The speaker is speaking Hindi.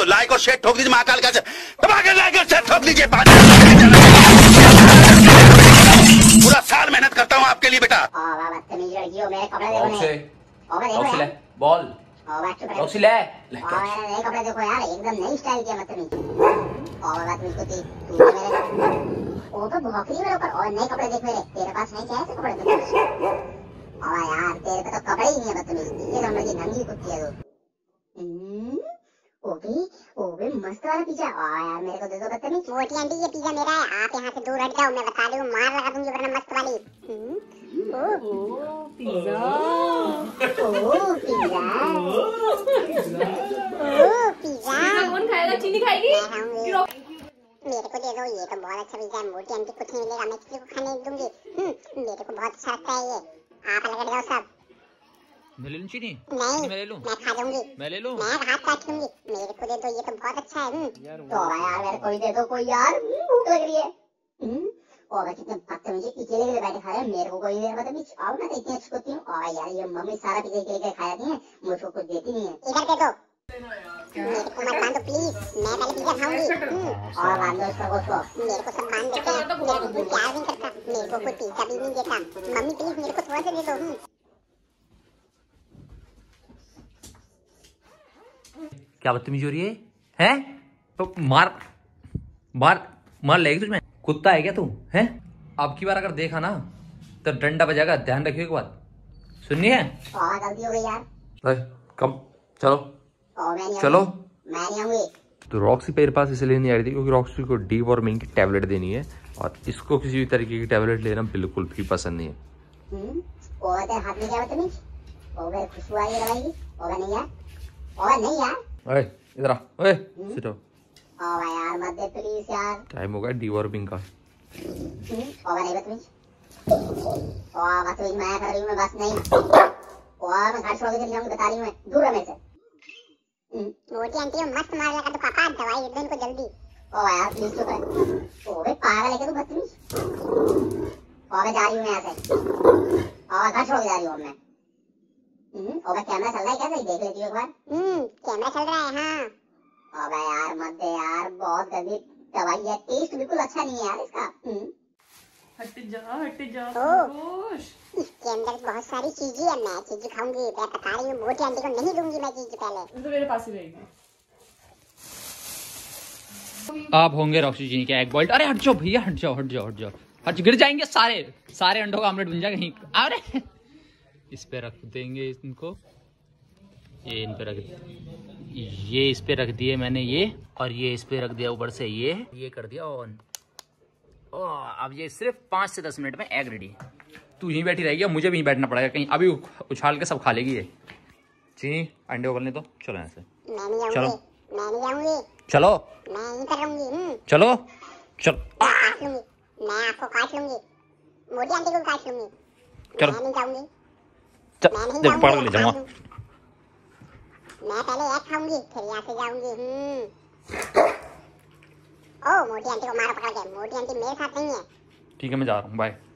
तो लाइक और शेयर ठोक दीजिए, महाकाल का लाइक और शेयर ठोक लीजिए। पूरा साल मेहनत करता हूँ आपके लिए बेटा। बॉल रॉक्सी ले कपड़े देखो यार, एकदम नई स्टाइल किया मतलब वो तो भौंकरी मेरे ऊपर। और नए कपड़े देख मेरे, तेरे पास नहीं क्या ऐसे कपड़े? और यार तेरे पे तो कपड़े ही नहीं है बदतमीज, ये नंबर की नंगी कुत्ती है तू। ओबे मस्त वाला पिज्जा। यार मेरे को दे दो बदतमीज। मोटी आंटी ये पिज्जा मेरा है, आप यहाँ से दूर हट जाओ, मैं बता दूं मार लगा दूंगी वरना मस्त वाली। पिज्जा कौन खाएगा? चीनी खाएगी? मेरे को दे दो, ये तो बहुत अच्छा पिज्जा है। मोटी आंटी कुछ नहीं मिलेगा, मैं किसी को खाने दूंगी। मेरे को बहुत अच्छा लगता है ये। आप अलग हट जाओ सब। मैं ले लूं चीनी? नहीं मैं ले लूं। मैं खा दूंगी। मैं ले लूं। मैं हाथ काट लूंगी। मेरे को दे दो, ये तो बहुत अच्छा है। तो यार मेरे को ही दे दो कोई यार, भूख लग रही है। और कितने बदतमीज अकेले के बैठे खा रहे हैं, मेरे को कोई नहीं बदतमीज। आओ ना, इतनी अच्छी होती हूँ। और यार ये मम्मी सारा पिज्जा अकेले खा जाती है, मुझको कुछ देती नहीं है। इधर दे दो, मेरे को मत बांधो प्लीज, मैं पहले पिज्जा खाऊंगी। और बांधो उसको, मेरे को सब बांध देते हैं। मेरे को प्यार नहीं करता, मेरे को कोई पिज्जा भी नहीं देता। मम्मी प्लीज मेरे को थोड़ा सा दे दो। क्या बदतमीजी हो रही है? हैं? तो मार मार मार लेगी तुझमें? कुत्ता है क्या तू? हैं? अब की बार अगर देखा ना तो डंडा बजाएगा, ध्यान रखियो एक बात। सुननी है? गलती हो गई यार। कम चलो चलो। मैं नहीं आऊंगी। तो रॉक्सी मेरे पास इसलिए नहीं आ रही थी क्योंकि रॉक्सी को डी वार्मिंग की टैबलेट देनी है और इसको किसी भी तरीके की टैबलेट लेना बिल्कुल भी पसंद नहीं है। हाथ में क्या बदतमीज? खुशबू आ रही है दवाई की। नहीं यार, और नहीं यार। ओए इधर आ, ओए सिट हो। यार मत दे प्लीज यार। टाइम हो गया डीवॉर्मिंग का। नहीं बदतमीज। बदतमीज मैं कर रही हूँ, मैं बस नहीं। मैं घर छोड़ के चली जाऊंगी, बता रही हूँ मैं, दूर रह मेरे से। मोटी आंटी मस्त मार लगा तो पापा दवाई दे दो इनको जल्दी। यार प्लीज चुप है। ओबे पागल है क्या तू बदतमीज? मैं जा रही हूँ यहाँ से। घर छोड़ के जा रही हूँ मैं। कैमरा चल रहा है क्या? सही देख लेती हूँ एक बार। कैमरा चल रहा है हाँ। यार मत दे यार, बहुत गंदी दवाई है, टेस्ट बिल्कुल अच्छा नहीं है यार इसका। हट जा इसके अंदर बहुत सारी चीजें है, मैं चीजें खाऊंगी, मैं बता रही हूँ। मोटी आंटी को नहीं दूंगी मैं चीज पहले। तो मेरे पास ही रहेगी। आप होंगे रॉक्सी जी के एग बॉइल्ड। अरे हट जाओ भैया, हट जाओ हट जाओ हट जाओ, हट गिर जाएंगे सारे अंडों का ऑमलेट बन जाएगा कहीं। अरे इस पे रख देंगे इनको, ये इन पे रख, ये इस पे रख दिए मैंने ये, और ये इस पे रख दिया ऊपर से ये कर दिया ऑन। अब ये सिर्फ 5 से 10 मिनट में एग रेडी। तू यहीं बैठी रहेगी, मुझे भी यहीं बैठना पड़ेगा, कहीं अभी उछाल के सब खा लेगी ये। चीनी अंडे उबलने दो, चलो यहाँ से। चलो मैं नहीं जाऊंगी। चलो मैं नहीं करूंगी। चलो चल, मैं आपको काट लूंगी, मोटी आंटी को काट लूंगी। चलो मैं नहीं जाऊंगी। देखो पकड़ के ले जाऊंगा। मैं पहले एक खाऊंगी फिर यहाँ से जाऊंगी। मोटी आंटी को मारो पकड़ के। मोटी आंटी मेरे साथ नहीं है। ठीक है मैं जा रहा हूँ, बाय।